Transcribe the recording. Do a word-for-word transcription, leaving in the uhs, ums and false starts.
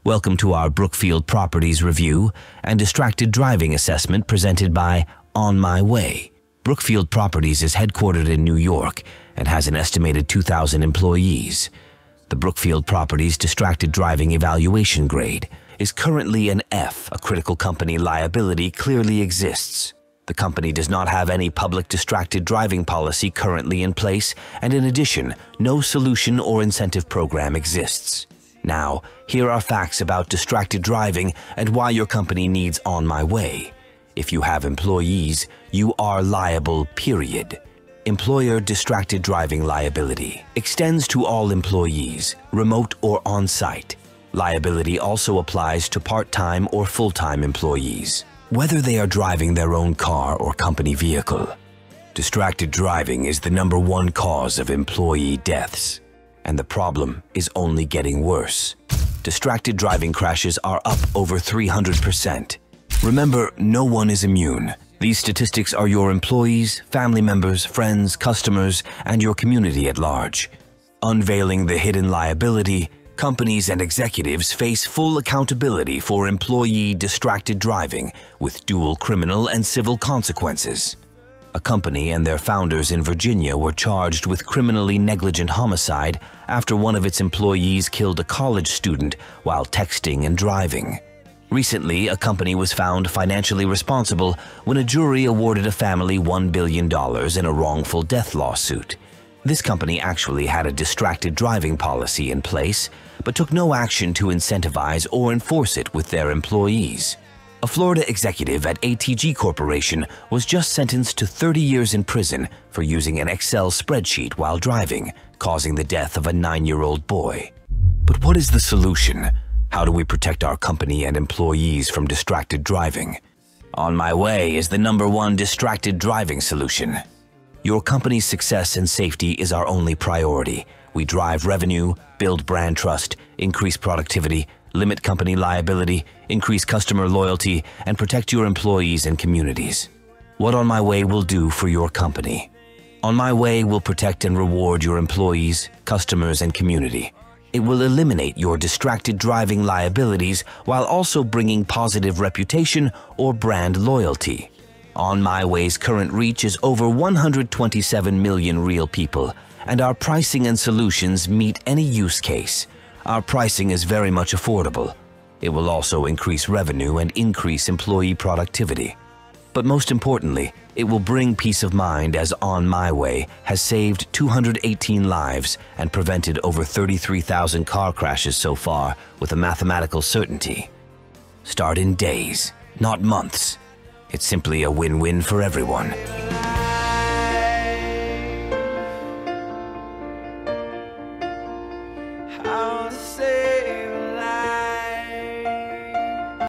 Welcome to our Brookfield Properties Review and Distracted Driving Assessment presented by OnMyWay. Brookfield Properties is headquartered in New York and has an estimated two thousand employees. The Brookfield Properties Distracted Driving Evaluation Grade is currently an F. A critical company liability clearly exists. The company does not have any public distracted driving policy currently in place, and in addition, no solution or incentive program exists. Now, here are facts about distracted driving and why your company needs OnMyWay. If you have employees, you are liable, period. Employer distracted driving liability extends to all employees, remote or on-site. Liability also applies to part-time or full-time employees, whether they are driving their own car or company vehicle. Distracted driving is the number one cause of employee deaths, and the problem is only getting worse. Distracted driving crashes are up over three hundred percent. Remember, no one is immune. These statistics are your employees, family members, friends, customers, and your community at large. Unveiling the hidden liability, companies and executives face full accountability for employee distracted driving with dual criminal and civil consequences. A company and their founders in Virginia were charged with criminally negligent homicide after one of its employees killed a college student while texting and driving. Recently, a company was found financially responsible when a jury awarded a family one billion dollars in a wrongful death lawsuit. This company actually had a distracted driving policy in place, but took no action to incentivize or enforce it with their employees. A Florida executive at A T G Corporation was just sentenced to thirty years in prison for using an Excel spreadsheet while driving, causing the death of a nine-year-old boy. But what is the solution? How do we protect our company and employees from distracted driving? OnMyWay is the number one distracted driving solution. Your company's success and safety is our only priority. We drive revenue, build brand trust, increase productivity, limit company liability, increase customer loyalty, and protect your employees and communities. What OnMyWay will do for your company? OnMyWay will protect and reward your employees, customers, and community. It will eliminate your distracted driving liabilities while also bringing positive reputation or brand loyalty. OnMyWay's current reach is over one hundred twenty-seven million real people, and our pricing and solutions meet any use case. Our pricing is very much affordable. It will also increase revenue and increase employee productivity. But most importantly, it will bring peace of mind as OnMyWay has saved two hundred eighteen lives and prevented over thirty-three thousand car crashes so far with a mathematical certainty. Start in days, not months. It's simply a win-win for everyone. How to say